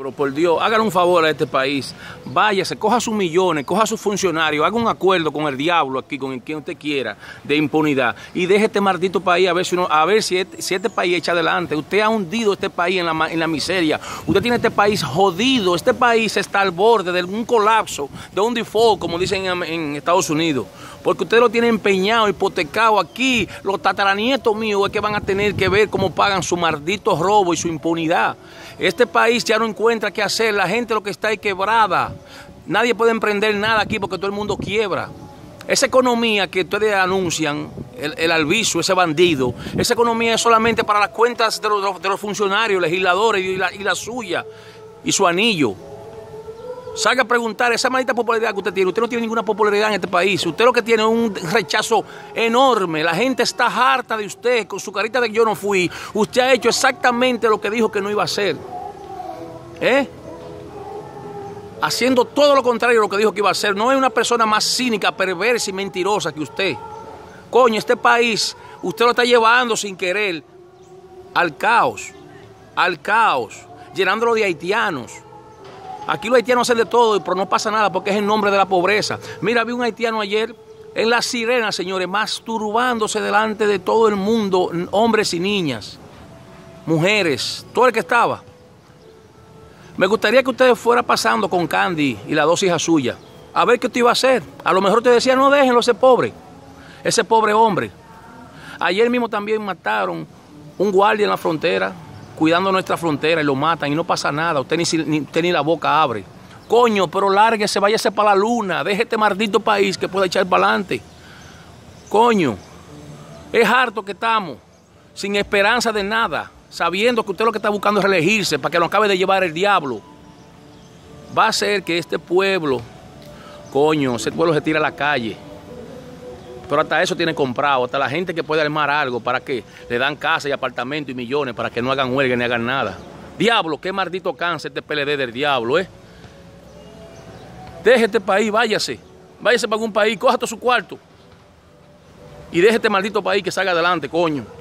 Pero por Dios, hágale un favor a este país. Váyase, coja sus millones, coja sus funcionarios, haga un acuerdo con el diablo aquí, con quien usted quiera, de impunidad. Y deje este maldito país a ver si este país echa adelante. Usted ha hundido este país en la miseria. Usted tiene este país jodido. Este país está al borde de un colapso, de un default, como dicen en Estados Unidos. Porque usted lo tiene empeñado, hipotecado aquí. Los tataranietos míos es que van a tener que ver cómo pagan su maldito robo y su impunidad. Este país ya no encuentra qué hacer. La gente lo que está ahí quebrada. Nadie puede emprender nada aquí porque todo el mundo quiebra. Esa economía que ustedes anuncian, el Albizu, ese bandido, esa economía es solamente para las cuentas de los funcionarios, legisladores y la suya y su anillo. Salga a preguntar, esa maldita popularidad que usted no tiene ninguna popularidad en este país. Usted lo que tiene es un rechazo enorme. La gente está harta de usted, con su carita de yo no fui. Usted ha hecho exactamente lo que dijo que no iba a hacer. Haciendo todo lo contrario de lo que dijo que iba a hacer. No es una persona más cínica, perversa y mentirosa que usted. Coño, este país, usted lo está llevando sin querer al caos, llenándolo de haitianos. Aquí los haitianos hacen de todo, pero no pasa nada porque es en nombre de la pobreza. Mira, vi un haitiano ayer en La Sirena, señores, masturbándose delante de todo el mundo, hombres y niñas, mujeres, todo el que estaba. Me gustaría que ustedes fueran pasando con Candy y las dos hijas suyas, a ver qué usted iba a hacer. A lo mejor te decía, no déjenlo ese pobre hombre. Ayer mismo también mataron un guardia en la frontera, cuidando nuestra frontera, y lo matan y no pasa nada. Usted ni la boca abre. Coño, pero lárguese, váyase para la luna. Deje este maldito país que pueda echar para adelante. Coño, es harto que estamos, sin esperanza de nada, sabiendo que usted lo que está buscando es reelegirse para que nos acabe de llevar el diablo. Va a hacer que este pueblo, coño, ese pueblo se tire a la calle. Pero hasta eso tiene comprado, hasta la gente que puede armar algo para que le dan casa y apartamento y millones para que no hagan huelga ni hagan nada. Diablo, qué maldito cáncer este PLD del diablo, Deje este país, váyase para algún país, coja todo su cuarto y deje este maldito país que salga adelante, coño.